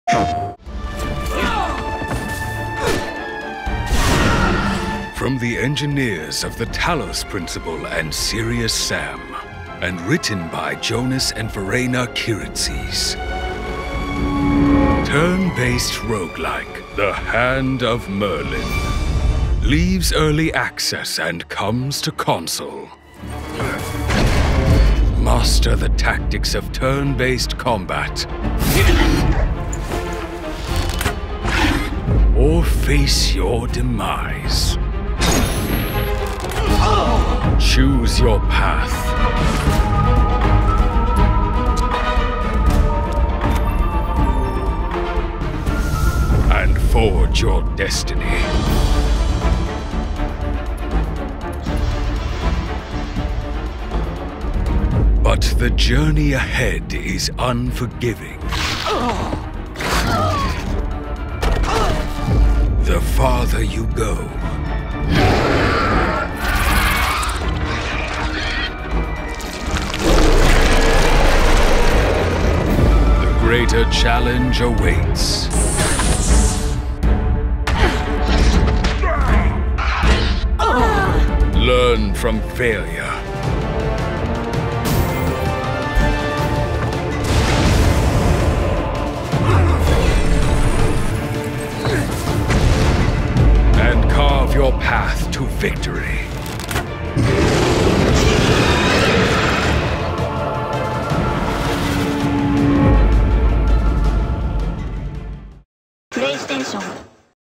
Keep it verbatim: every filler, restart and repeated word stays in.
From the engineers of the Talos Principle and Serious Sam, and written by Jonas and Verena Kiritsis. Turn-based roguelike, The Hand of Merlin, leaves early access and comes to console. Master the tactics of turn-based combat, or face your demise. Choose your path. And forge your destiny. But the journey ahead is unforgiving. The farther you go, the greater challenge awaits. Learn from failure. And carve your path to victory.